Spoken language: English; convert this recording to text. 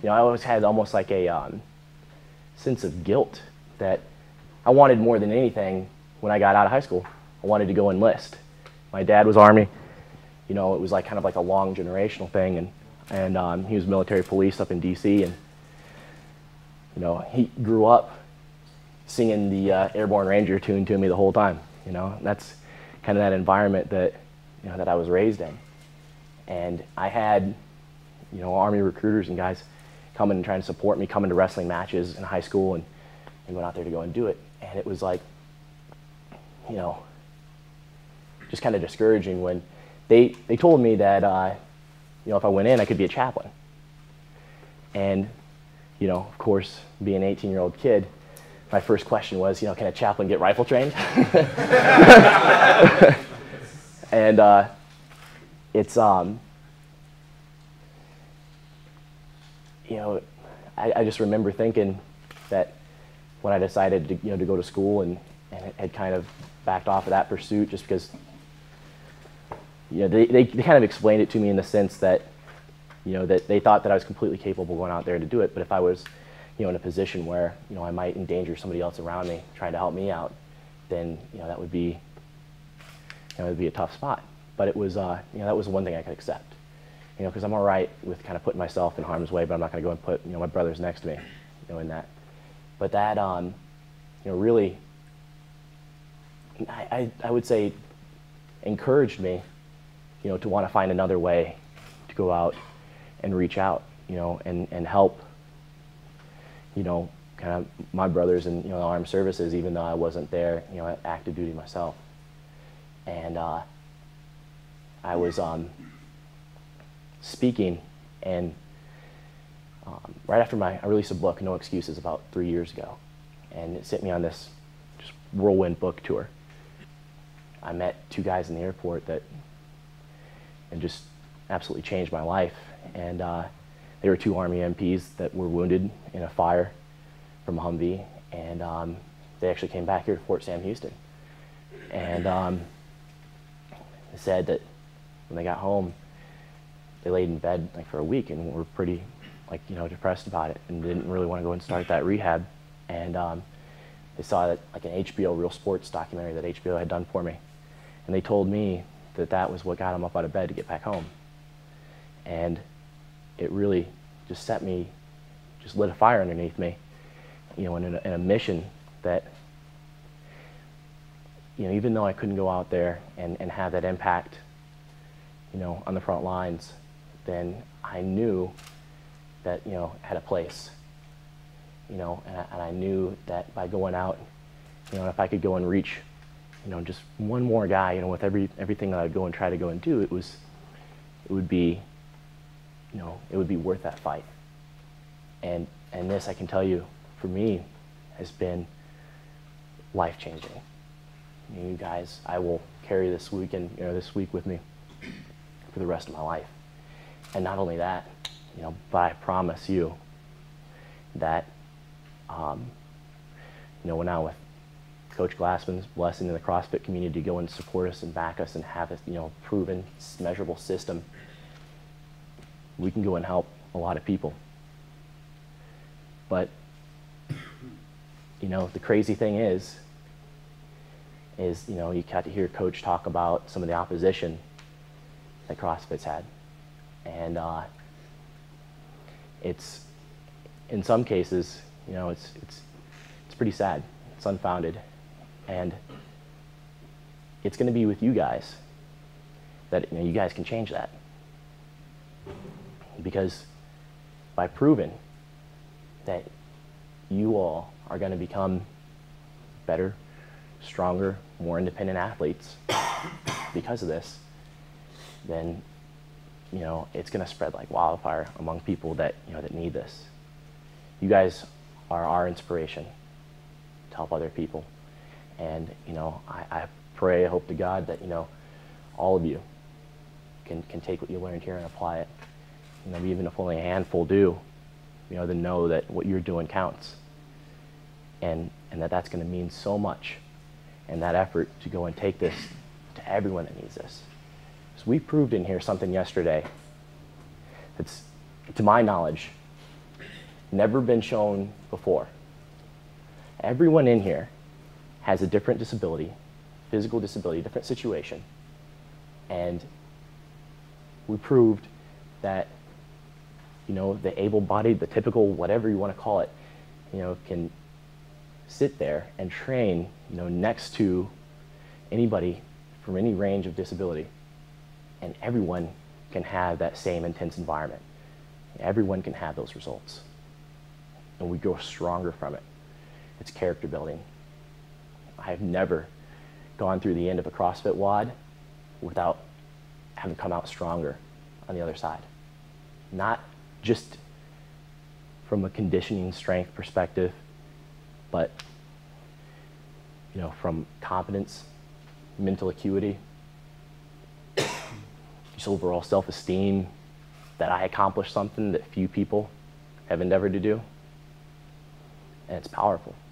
I always had almost like a sense of guilt that I wanted more than anything when I got out of high school. I wanted to go enlist. My dad was Army. It was like kind of like a long generational thing, and he was military police up in D.C. and he grew up singing the Airborne Ranger tune to me the whole time. That's kind of that environment that that I was raised in, and I had Army recruiters and guys coming and trying to support me, coming to wrestling matches in high school and going out there to go and do it, and it was like just kind of discouraging when they told me that if I went in I could be a chaplain, and of course, being an 18-year-old kid, my first question was, can a chaplain get rifle trained? And it's, I just remember thinking that when I decided to, to go to school and had kind of backed off of that pursuit just because, they kind of explained it to me in the sense that, that they thought that I was completely capable going out there to do it, but if I was, in a position where, I might endanger somebody else around me trying to help me out, then, that would be, it would be a tough spot. But it was, that was one thing I could accept, because I'm all right with kind of putting myself in harm's way, but I'm not going to go and put, my brothers next to me, in that. But that, really, I would say encouraged me, to want to find another way to go out and reach out, and help, kind of my brothers in, the armed services, even though I wasn't there, at active duty myself. And I was speaking, and right after I released a book, No Excuses, about 3 years ago, and it sent me on this just whirlwind book tour. I met two guys in the airport that just absolutely changed my life, and they were two Army MPs that were wounded in a fire from a Humvee, and they actually came back here to Fort Sam Houston. And they said that when they got home, they laid in bed like for a week and were pretty depressed about it and didn't really want to go and start that rehab. And they saw that like an HBO Real Sports documentary that HBO had done for me, and they told me that that was what got them up out of bed to get back home. And it really just set me, just lit a fire underneath me, in a mission that, even though I couldn't go out there and have that impact, on the front lines, then I knew that, it had a place, and I knew that by going out, if I could go and reach, just one more guy, with everything that I'd go and try to go and do, it would be worth that fight. And this, I can tell you, for me, has been life-changing. You guys, I will carry this week with me for the rest of my life. And not only that, but I promise you that, we're now with Coach Glassman's blessing in the CrossFit community to go and support us and back us and have a, proven, measurable system. We can go and help a lot of people. But, the crazy thing is, you got to hear Coach talk about some of the opposition that CrossFit's had. And it's, in some cases, it's pretty sad. It's unfounded. And it's going to be with you guys that, you guys can change that. Because by proving that you all are going to become better, stronger, more independent athletes because of this, then, it's going to spread like wildfire among people that, that need this. You guys are our inspiration to help other people. And, I pray, I hope to God that, all of you can take what you learned here and apply it. Even if only a handful do, then know that what you're doing counts. And that's going to mean so much. And that effort to go and take this to everyone that needs this. So we proved in here something yesterday that's, to my knowledge, never been shown before. Everyone in here has a different disability, physical disability, different situation. And we proved that, the able-bodied, the typical, whatever you want to call it, can sit there and train, next to anybody from any range of disability. And everyone can have that same intense environment. Everyone can have those results. And we grow stronger from it. It's character building. I have never gone through the end of a CrossFit WOD without having come out stronger on the other side. Not just from a conditioning strength perspective, but from confidence, mental acuity, just overall self-esteem, that I accomplished something that few people have endeavored to do. And it's powerful.